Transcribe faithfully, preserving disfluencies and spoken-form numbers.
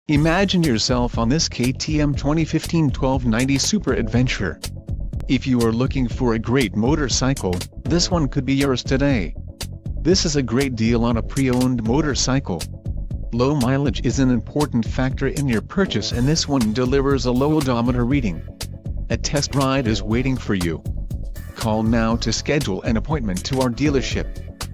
Imagine yourself on this K T M twenty fifteen twelve ninety Super Adventure. If you are looking for a great motorcycle, this one could be yours today. This is a great deal on a pre-owned motorcycle. Low mileage is an important factor in your purchase, and this one delivers a low odometer reading. A test ride is waiting for you. Call now to schedule an appointment to our dealership.